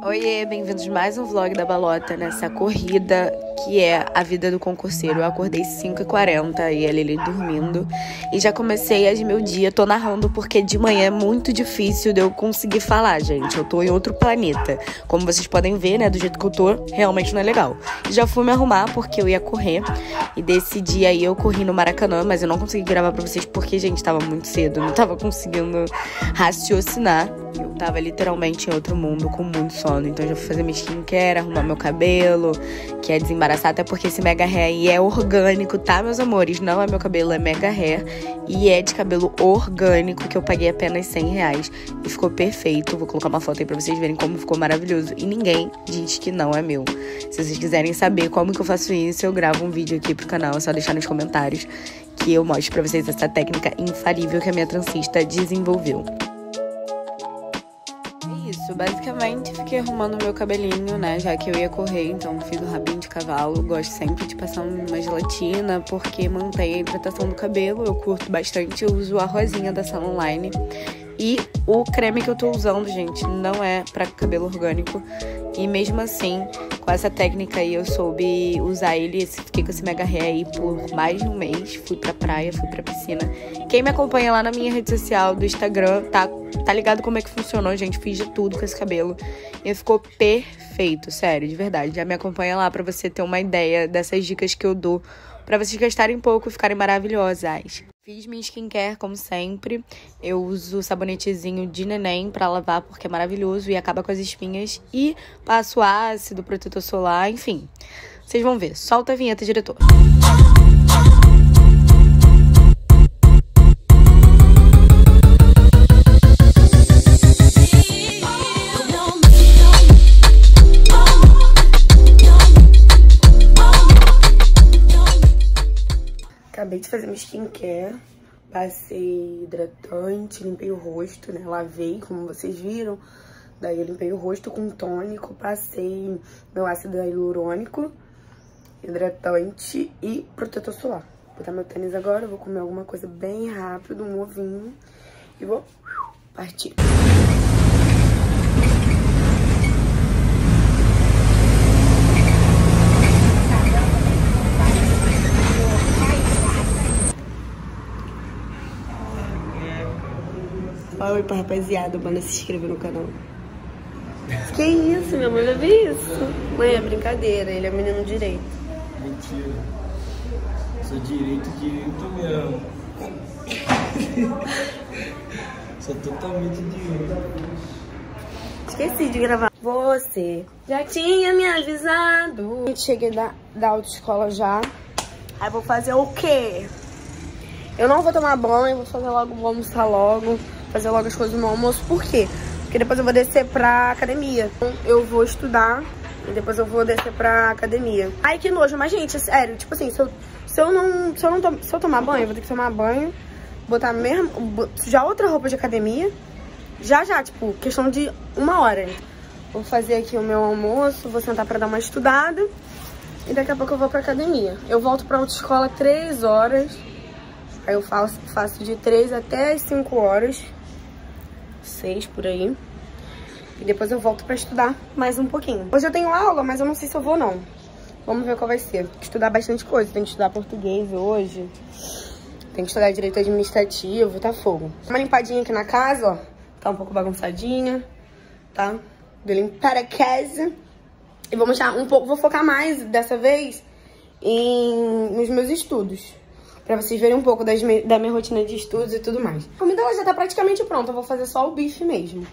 Oiê, bem-vindos a mais um vlog da Balota nessa corrida que é a vida do concurseiro. Eu acordei 5h40 e a Lili dormindo e já comecei as meu dia. Tô narrando porque de manhã é muito difícil de eu conseguir falar, gente. Eu tô em outro planeta. Como vocês podem ver, né, do jeito que eu tô, realmente não é legal. Já fui me arrumar porque eu ia correr e desse dia aí eu corri no Maracanã, mas eu não consegui gravar pra vocês porque, gente, tava muito cedo. Não tava conseguindo raciocinar. Eu tava literalmente em outro mundo com muito sono. Então eu já fui fazer minha skincare, arrumar meu cabelo, que é desembaraçar, até porque esse mega hair aí é orgânico, tá, meus amores? Não é meu cabelo, é mega hair. E é de cabelo orgânico, que eu paguei apenas R$100. E ficou perfeito. Vou colocar uma foto aí pra vocês verem como ficou maravilhoso. E ninguém diz que não é meu. Se vocês quiserem saber como que eu faço isso, eu gravo um vídeo aqui pro canal. É só deixar nos comentários que eu mostro pra vocês essa técnica infalível que a minha transista desenvolveu. Isso, basicamente fiquei arrumando meu cabelinho, né, já que eu ia correr, então fiz um rabinho de cavalo. Gosto sempre de passar uma gelatina, porque mantém a hidratação do cabelo. Eu curto bastante, eu uso a rosinha da Salon Line. E o creme que eu tô usando, gente, não é pra cabelo orgânico. E mesmo assim, com essa técnica aí, eu soube usar ele. Fiquei com esse mega hair aí por mais de um mês. Fui pra praia, fui pra piscina. Quem me acompanha lá na minha rede social do Instagram, tá ligado como é que funcionou, gente. Fiz de tudo com esse cabelo. E ficou perfeito, sério, de verdade. Já me acompanha lá pra você ter uma ideia dessas dicas que eu dou, pra vocês gastarem pouco e ficarem maravilhosas. Fiz minha skincare, como sempre. Eu uso sabonetezinho de neném pra lavar, porque é maravilhoso e acaba com as espinhas. E passo ácido, protetor solar, enfim. Vocês vão ver. Solta a vinheta, diretor. Acabei de fazer minha skincare, passei hidratante, limpei o rosto, né, lavei, como vocês viram. Daí eu limpei o rosto com tônico, passei meu ácido hialurônico, hidratante e protetor solar. Vou botar meu tênis agora, vou comer alguma coisa bem rápido, um ovinho e vou partir. Oi pra rapaziada, manda se inscrever no canal. Que isso, minha mãe, leva isso. Mãe, é brincadeira, ele é menino direito. Mentira. Sou direito mesmo. Sou totalmente direito. Esqueci de gravar. Você já tinha me avisado. Cheguei da autoescola já. Aí vou fazer o quê? Eu não vou tomar banho, vou fazer logo, vou almoçar logo. Fazer logo as coisas no almoço. Por quê? Porque depois eu vou descer pra academia. Então, eu vou estudar e depois eu vou descer pra academia. Ai, que nojo. Mas, gente, é sério. Tipo assim, se eu tomar banho, eu vou ter que tomar banho, botar mesmo, já outra roupa de academia. Já, tipo, questão de 1 hora. Vou fazer aqui o meu almoço, vou sentar pra dar uma estudada. E daqui a pouco eu vou pra academia. Eu volto pra autoescola 3 horas. Aí eu faço de 3 até as 5 horas. 6 por aí. E depois eu volto pra estudar mais um pouquinho. Hoje eu tenho aula, mas eu não sei se eu vou não. Vamos ver qual vai ser. Estudar bastante coisa. Tem que estudar português hoje. Tem que estudar direito administrativo, tá fogo. Uma limpadinha aqui na casa, ó. Tá um pouco bagunçadinha, tá? Vou limpar a casa. E vou mostrar um pouco, vou focar mais dessa vez nos meus estudos. Pra vocês verem um pouco da minha rotina de estudos e tudo mais. A comida ela já tá praticamente pronta, eu vou fazer só o bife mesmo.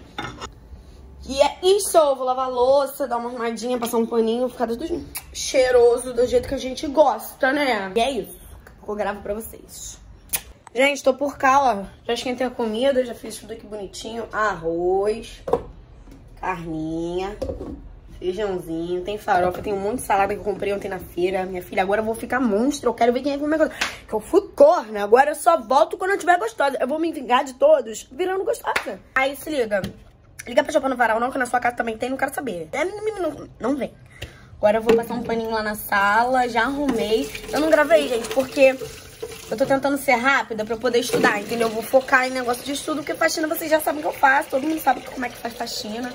E é isso, eu vou lavar a louça, dar uma arrumadinha, passar um paninho, ficar tudo cheiroso do jeito que a gente gosta, né? E é isso, eu gravo pra vocês. Gente, tô por cá, ó. Já esquentei a comida, já fiz tudo aqui bonitinho. Arroz, carninha, feijãozinho, tem farofa, tem um monte de salada que eu comprei ontem na feira. Minha filha, agora eu vou ficar monstro, eu quero ver quem é que vai comer. Que eu fui corna, agora eu só volto quando eu estiver gostosa. Eu vou me vingar de todos virando gostosa. Aí se liga, liga pra Chopin no Varal não, que na sua casa também tem, não quero saber. Não vem. Agora eu vou passar um paninho lá na sala, já arrumei. Eu não gravei, gente, porque eu tô tentando ser rápida pra eu poder estudar, entendeu? Eu vou focar em negócio de estudo, porque faxina vocês já sabem que eu faço. Todo mundo sabe como é que faz faxina.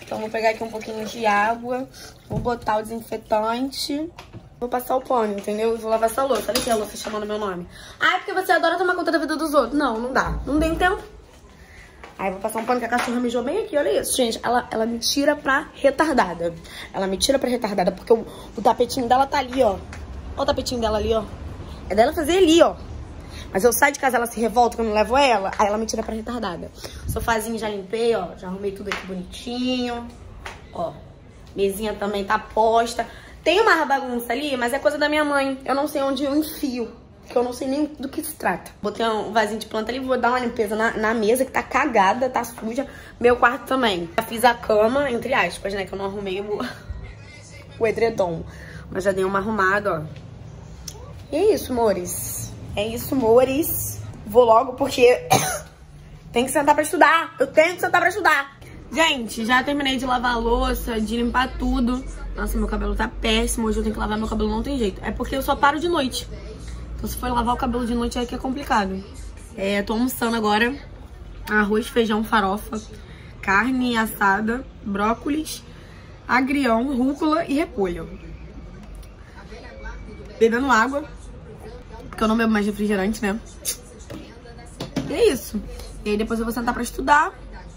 Então, vou pegar aqui um pouquinho de água, vou botar o desinfetante, vou passar o pano, entendeu? E vou lavar essa louça. Olha aqui a louça chamando meu nome. Ah, é porque você adora tomar conta da vida dos outros. Não, não dá. Não tem tempo. Aí, vou passar um pano que a cachorra mijou bem aqui, olha isso. Gente, ela me tira pra retardada. Ela me tira pra retardada, porque o tapetinho dela tá ali, ó. Olha o tapetinho dela ali, ó. É dela fazer ali, ó. Mas eu saio de casa, ela se revolta quando eu levo ela, aí ela me tira pra retardada. Sofazinho já limpei, ó. Já arrumei tudo aqui bonitinho. Ó. Mesinha também tá posta. Tem uma bagunça ali, mas é coisa da minha mãe. Eu não sei onde eu enfio, porque eu não sei nem do que se trata. Botei um vasinho de planta ali, vou dar uma limpeza na mesa, que tá cagada, tá suja. Meu quarto também. Já fiz a cama, entre aspas, né? Que eu não arrumei o edredom. Mas já dei uma arrumada, ó. E é isso, amores. É isso, amores. Vou logo porque tem que sentar pra estudar. Eu tenho que sentar pra estudar. Gente, já terminei de lavar a louça, de limpar tudo. Nossa, meu cabelo tá péssimo. Hoje eu tenho que lavar meu cabelo, não tem jeito. É porque eu só paro de noite. Então se for lavar o cabelo de noite é que é complicado. Tô almoçando agora. Arroz, feijão, farofa, carne assada, brócolis, agrião, rúcula e repolho. Bebendo água, porque eu não bebo mais refrigerante, né? E é isso. E aí depois eu vou sentar pra estudar.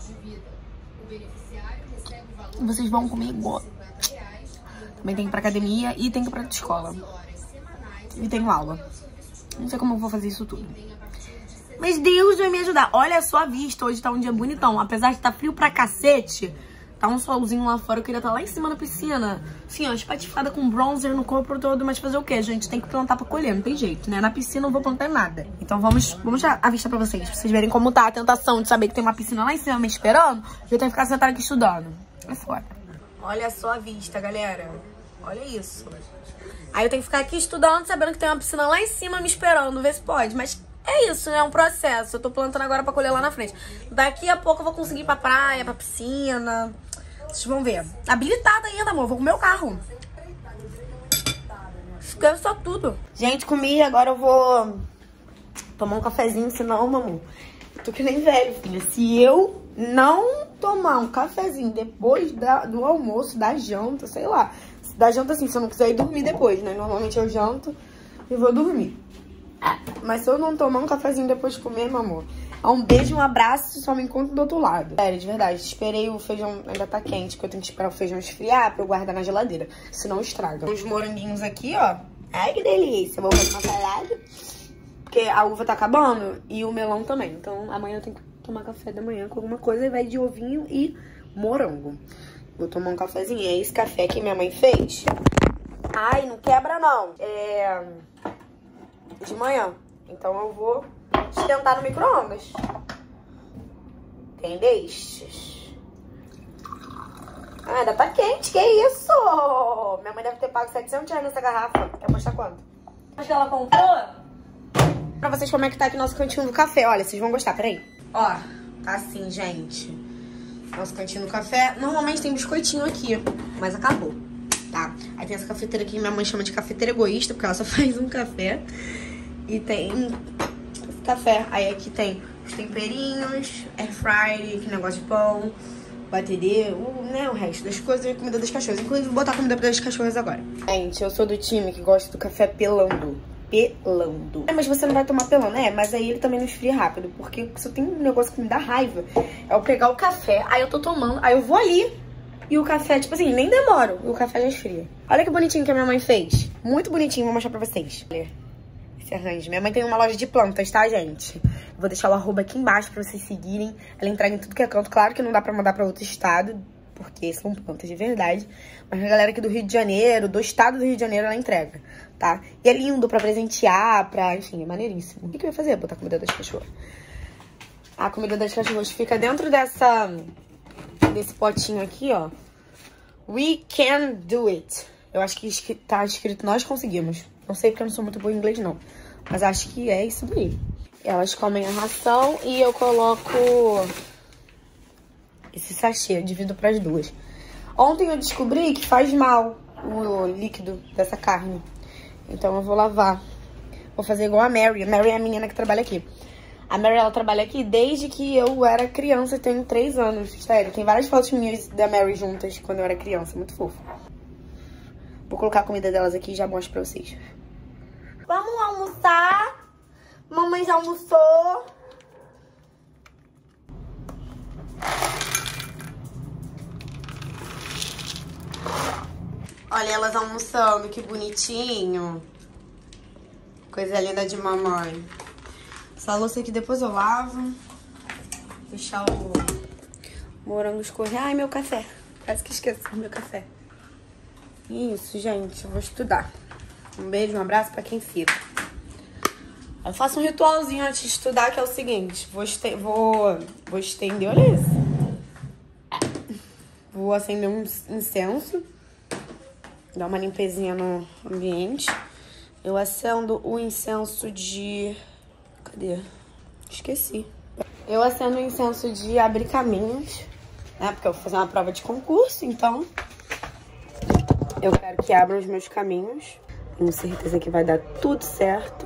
Vocês vão comigo. Também tenho que ir pra academia e tenho que ir pra escola. E tenho aula. Não sei como eu vou fazer isso tudo. Mas Deus vai me ajudar. Olha só a vista. Hoje tá um dia bonitão. Apesar de estar frio pra cacete, tá um solzinho lá fora. Eu queria estar lá em cima da piscina. Assim, ó, espatifada com bronzer no corpo todo. Mas fazer o quê, gente? Tem que plantar pra colher. Não tem jeito, né? Na piscina eu não vou plantar nada. Então vamos a vista pra vocês. Pra vocês verem como tá a tentação de saber que tem uma piscina lá em cima me esperando. Eu tenho que ficar sentada aqui estudando. É foda. Olha só a vista, galera. Olha isso. Aí eu tenho que ficar aqui estudando, sabendo que tem uma piscina lá em cima me esperando. Ver se pode. Mas é isso, né? É um processo. Eu tô plantando agora pra colher lá na frente. Daqui a pouco eu vou conseguir ir pra praia, pra piscina. Vocês vão ver. Habilitada ainda, amor. Vou com o meu carro. Ficando só tudo. Gente, comi. Agora eu vou tomar um cafezinho. Senão, mamãe, eu tô que nem velho, filha. Se eu não tomar um cafezinho depois do almoço, da janta, sei lá. Da janta, assim, se eu não quiser ir dormir depois, né? Normalmente eu janto e vou dormir. Mas se eu não tomar um cafezinho depois de comer, meu amor, um beijo, um abraço, só me encontro do outro lado. Sério, de verdade, esperei o feijão, ainda tá quente, porque eu tenho que esperar o feijão esfriar pra eu guardar na geladeira, senão estraga. Os moranguinhos aqui, ó. Ai, que delícia. Vou fazer uma salada, porque a uva tá acabando e o melão também. Então amanhã eu tenho que tomar café da manhã com alguma coisa e vai de ovinho e morango. Vou tomar um cafezinho. É esse café que minha mãe fez. Ai, não quebra não. É de manhã. Então eu vou esquentar no micro-ondas. Entendeste? Ah, ainda tá quente. Que isso? Minha mãe deve ter pago 700 reais nessa garrafa. Quer apostar quanto? Acho que ela comprou. Pra vocês como é que tá aqui nosso cantinho do café. Olha, vocês vão gostar. Peraí. Ó, tá assim, gente. Nosso cantinho do café. Normalmente tem biscoitinho aqui, mas acabou, tá? Aí tem essa cafeteira aqui que minha mãe chama de cafeteira egoísta, porque ela só faz um café. E tem café. Aí aqui tem os temperinhos, air fry, que negócio de pão, batedeiro, né? O resto das coisas e a comida das cachorras. Inclusive, vou botar a comida das cachorras agora. Gente, eu sou do time que gosta do café pelando. Pelando. Mas você não vai tomar pelando, né? Mas aí ele também não esfria rápido. Porque se eu tenho um negócio que me dá raiva, é eu pegar o café, aí eu tô tomando, aí eu vou ali e o café, tipo assim, nem demoro, e o café já esfria. Olha que bonitinho que a minha mãe fez. Muito bonitinho, vou mostrar pra vocês. Olha esse arranjo. Minha mãe tem uma loja de plantas, tá, gente? Vou deixar o arroba aqui embaixo pra vocês seguirem. Ela entrega em tudo que é canto. Claro que não dá pra mandar pra outro estado, porque são plantas de verdade. Mas a galera aqui do Rio de Janeiro, do estado do Rio de Janeiro, ela entrega, tá? E é lindo pra presentear, enfim, é maneiríssimo. O que eu ia fazer? Botar a comida das cachorras. A comida das cachorras fica dentro desse potinho aqui, ó. We can do it. Eu acho que tá escrito nós conseguimos. Não sei porque eu não sou muito boa em inglês, não. Mas acho que é isso daí. Elas comem a ração e eu coloco esse sachê, eu divido pras duas. Ontem eu descobri que faz mal o líquido dessa carne. Então eu vou lavar. Vou fazer igual a Mary. A Mary é a menina que trabalha aqui. A Mary, ela trabalha aqui desde que eu era criança, tenho 3 anos. Sério, tem várias fotos minhas da Mary juntas quando eu era criança, muito fofo. Vou colocar a comida delas aqui e já mostro pra vocês. Vamos almoçar. Mamãe já almoçou. Olha elas almoçando, que bonitinho. Coisa linda de mamãe. Essa louça aqui depois eu lavo. Deixar o morango escorrer. Ai, meu café. Quase que esqueci meu café. Isso, gente. Eu vou estudar. Um beijo, um abraço pra quem fica. Eu faço um ritualzinho antes de estudar, que é o seguinte. Vou estender, olha isso. Vou acender um incenso. Dar uma limpezinha no ambiente. Eu acendo o incenso de... Cadê? Esqueci. Eu acendo o incenso de abrir caminhos, né? Porque eu vou fazer uma prova de concurso, então eu quero que abram os meus caminhos. Tenho certeza que vai dar tudo certo.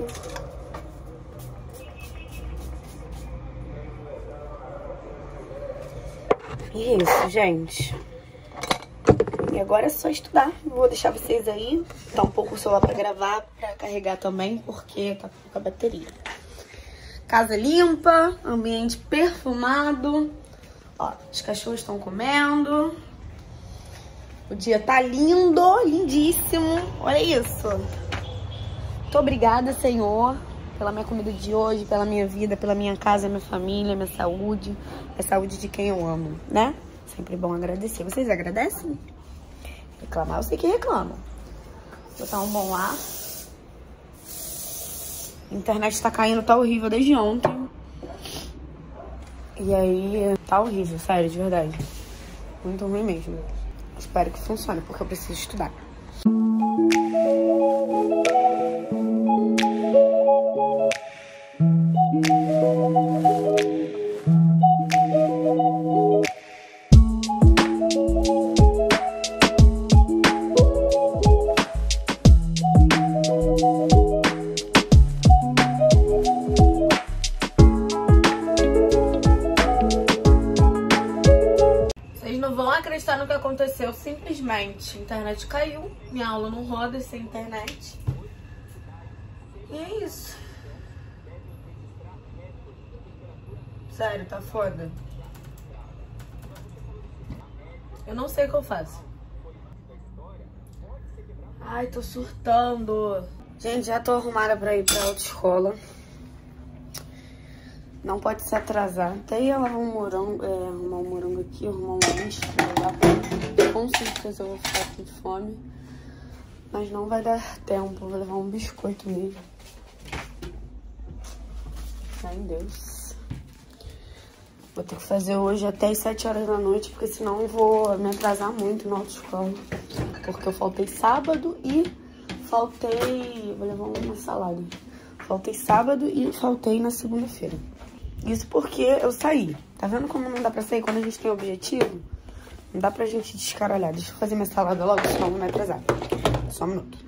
E é isso, gente. E agora é só estudar. Vou deixar vocês aí. Tá um pouco o celular pra gravar, pra carregar também, porque tá com pouca bateria. Casa limpa, ambiente perfumado. Ó, os cachorros estão comendo. O dia tá lindo, lindíssimo. Olha isso. Muito obrigada, Senhor, pela minha comida de hoje, pela minha vida, pela minha casa, minha família, minha saúde. A saúde de quem eu amo, né? Sempre bom agradecer. Vocês agradecem? Reclamar, eu sei que reclamam. Botar um bom ar. A internet tá caindo, tá horrível desde ontem. E aí, tá horrível, sério, de verdade. Muito ruim mesmo. Espero que funcione, porque eu preciso estudar. Acreditar no que aconteceu, simplesmente a internet caiu, minha aula não roda sem internet. E é isso. Sério, tá foda. Eu não sei o que eu faço. Ai, tô surtando. Gente, já tô arrumada pra ir pra autoescola. Não pode se atrasar. Até ia lavar um morango, arrumar um morango aqui, arrumar um lanche pra levar. Com certeza eu vou ficar com fome. Mas não vai dar tempo. Vou levar um biscoito mesmo. Ai, Deus. Vou ter que fazer hoje até as 7 horas da noite, porque senão eu vou me atrasar muito na autoescola. Porque eu faltei sábado e faltei... Vou levar uma salada. Faltei sábado e faltei na segunda-feira. Isso porque eu saí. Tá vendo como não dá pra sair quando a gente tem objetivo? Não dá pra gente descaralhar. Deixa eu fazer minha salada logo, senão eu vou me atrasar. Só um minuto.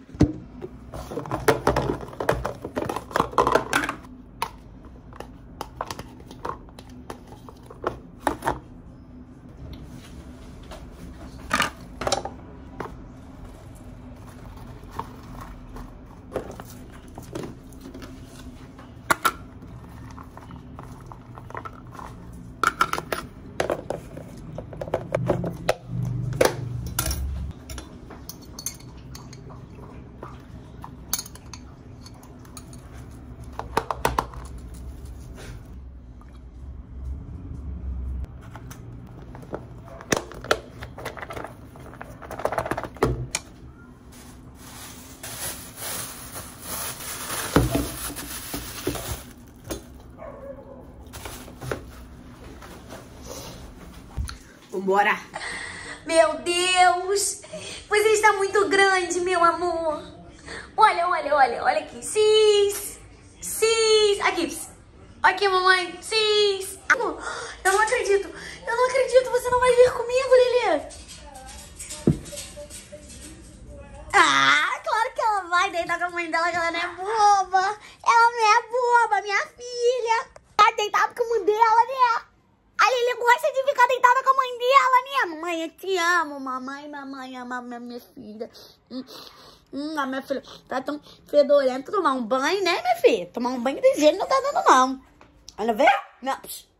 Vambora! Meu Deus! Você está muito grande, meu amor! Olha, olha, olha, olha aqui. Cis! Cis! Aqui! Aqui, mamãe! Cis! Eu não acredito! Eu não acredito! Você não vai vir comigo, Lili! Ah, claro que ela vai deitar com a mãe dela, que ela não é boba! Ela não é boba, minha filha! Tá mamãe ama minha filha. A minha filha tá tão fedorenta. Tomar um banho, né, minha filha? Tomar um banho de gelo não tá dando, não. Olha, vê? Não.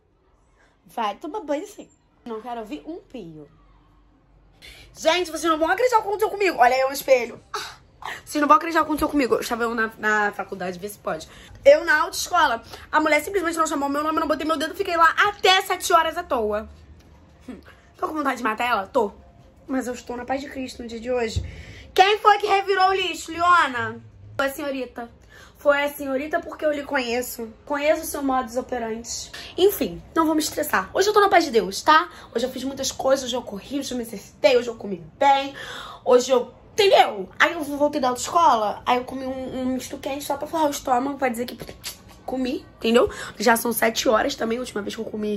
Vai tomar banho sim. Não quero ouvir um pio. Gente, vocês não vão acreditar o que aconteceu comigo. Olha aí o espelho. Vocês não vão acreditar o que aconteceu comigo. Eu estava na faculdade, vê se pode. Eu na autoescola. A mulher simplesmente não chamou meu nome, eu não botei meu dedo, fiquei lá até 7 horas à toa. Tô com vontade de matar ela? Tô. Mas eu estou na paz de Cristo no dia de hoje. Quem foi que revirou o lixo, Leona? Foi a senhorita. Foi a senhorita porque eu lhe conheço. Conheço o seu modus operandi. Enfim, não vou me estressar. Hoje eu tô na paz de Deus, tá? Hoje eu fiz muitas coisas, hoje eu corri, hoje eu me exercitei, hoje eu comi bem. Hoje eu... Entendeu? Aí eu voltei da autoescola, aí eu comi um misto quente só pra falar o estômago, pra dizer que comi, entendeu? Já são 7 horas também, a última vez que eu comi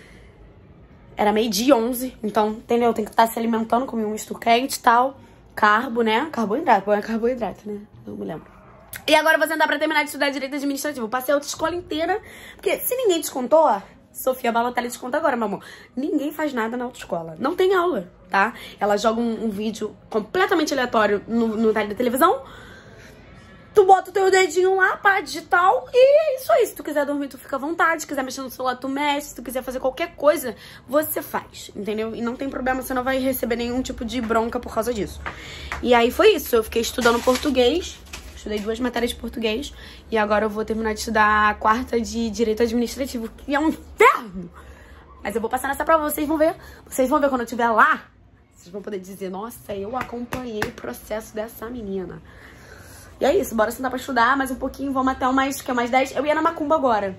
era 12h11, então, entendeu? Tem que estar se alimentando, comi um misto quente e tal. Carbo, né? Carboidrato, é carboidrato, né? Não me lembro. E agora eu vou sentar pra terminar de estudar Direito Administrativo. Passei a autoescola inteira, porque se ninguém descontou, Sofia Balotelli desconta agora, meu amor. Ninguém faz nada na autoescola. Não tem aula, tá? Ela joga um vídeo completamente aleatório no da televisão. Tu bota o teu dedinho lá, pá, digital, e é isso aí. Se tu quiser dormir, tu fica à vontade. Se quiser mexer no celular, tu mexe. Se tu quiser fazer qualquer coisa, você faz, entendeu? E não tem problema, você não vai receber nenhum tipo de bronca por causa disso. E aí foi isso. Eu fiquei estudando português. Estudei 2 matérias de português. E agora eu vou terminar de estudar a 4ª de Direito Administrativo, que é um inferno. Mas eu vou passar nessa prova, vocês vão ver. Vocês vão ver quando eu estiver lá. Vocês vão poder dizer, nossa, eu acompanhei o processo dessa menina. E é isso, bora sentar pra estudar mais um pouquinho. Vamos até umas 10. Eu ia na macumba agora.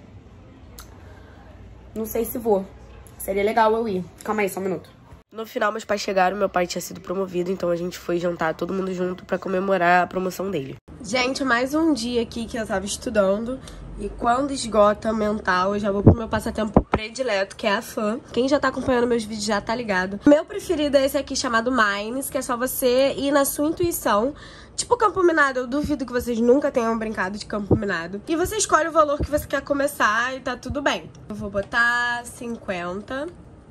Não sei se vou. Seria legal eu ir. Calma aí, só um minuto. No final, meus pais chegaram, meu pai tinha sido promovido, então a gente foi jantar todo mundo junto pra comemorar a promoção dele. Gente, mais um dia aqui que eu tava estudando. E quando esgota mental, eu já vou pro meu passatempo predileto, que é a fã. Quem já tá acompanhando meus vídeos já tá ligado. Meu preferido é esse aqui, chamado Mines, que é só você ir na sua intuição. Tipo campo minado, eu duvido que vocês nunca tenham brincado de campo minado. E você escolhe o valor que você quer começar e tá tudo bem. Eu vou botar 50.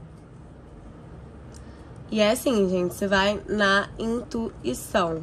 E é assim, gente, você vai na intuição.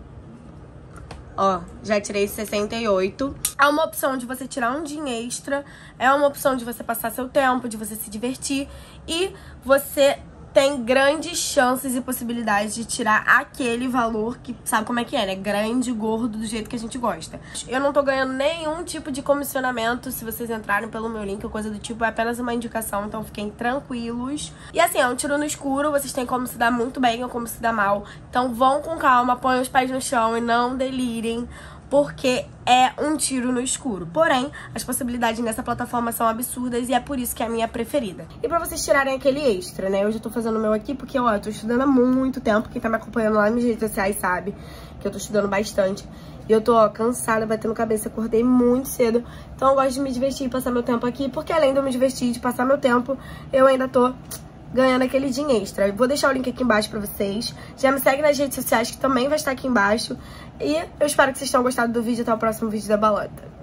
Ó, já tirei 68. É uma opção de você tirar um din extra. É uma opção de você passar seu tempo, de você se divertir. E você tem grandes chances e possibilidades de tirar aquele valor que sabe como é que é, né? Grande, gordo, do jeito que a gente gosta. Eu não tô ganhando nenhum tipo de comissionamento se vocês entrarem pelo meu link ou coisa do tipo. É apenas uma indicação, então fiquem tranquilos. E assim, é um tiro no escuro. Vocês têm como se dar muito bem ou como se dar mal. Então vão com calma, põem os pés no chão e não delirem, porque é um tiro no escuro. Porém, as possibilidades nessa plataforma são absurdas e é por isso que é a minha preferida. E pra vocês tirarem aquele extra, né? Eu já tô fazendo o meu aqui porque, ó, eu tô estudando há muito tempo. Quem tá me acompanhando lá nas redes sociais sabe que eu tô estudando bastante. E eu tô, ó, cansada, batendo cabeça. Acordei muito cedo. Então eu gosto de me divertir e passar meu tempo aqui, porque além de eu me divertir e de passar meu tempo, eu ainda tô ganhando aquele din extra. Eu vou deixar o link aqui embaixo pra vocês. Já me segue nas redes sociais, que também vai estar aqui embaixo. E eu espero que vocês tenham gostado do vídeo. Até o próximo vídeo da Balota.